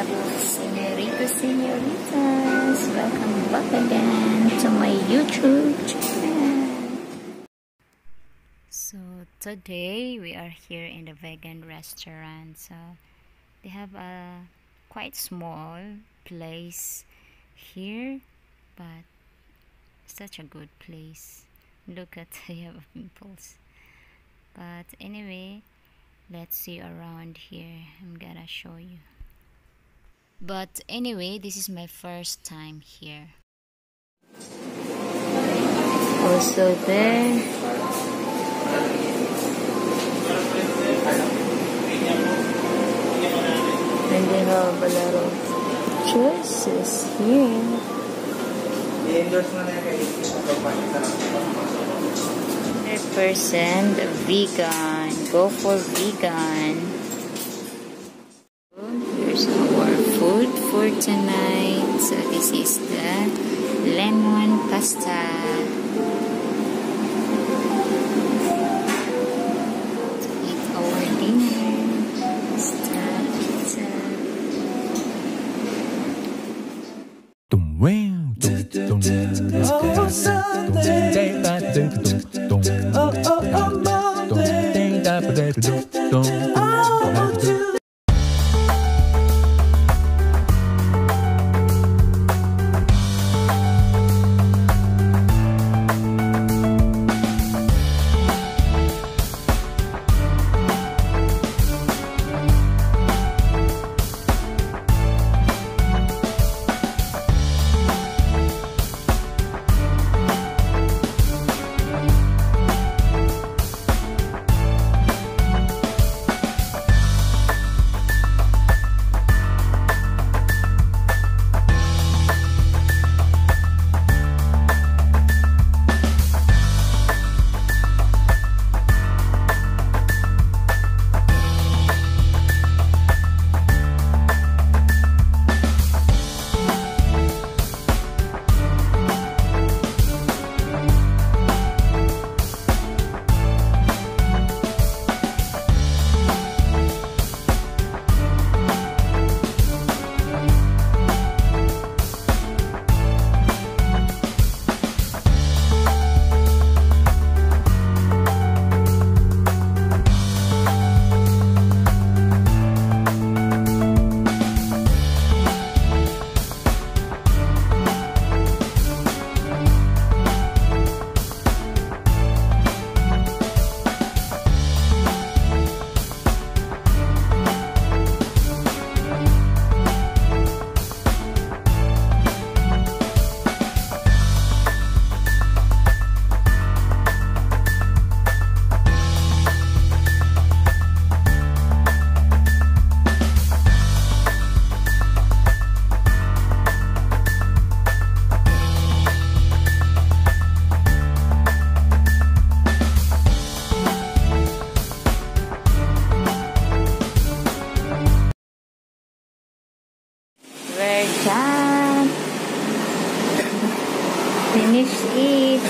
Senorita, senoritas, welcome back again to my YouTube channel. So today we are here in the vegan restaurant. So they have a quite small place here, but such a good place. Look at they have pimples. But anyway, let's see around here. I'm gonna show you. But anyway, this is my first time here. Also there, and they have a lot of choices here. 100% vegan. Go for vegan. Here's our food for tonight. So this is the lemon pasta. Eat our dinner. Pasta, pizza. We're done. Finish it.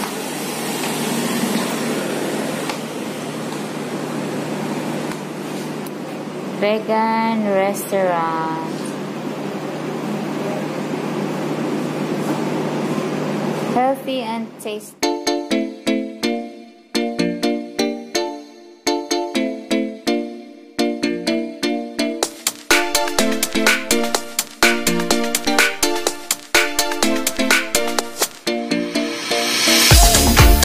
Vegan restaurant. Healthy and tasty.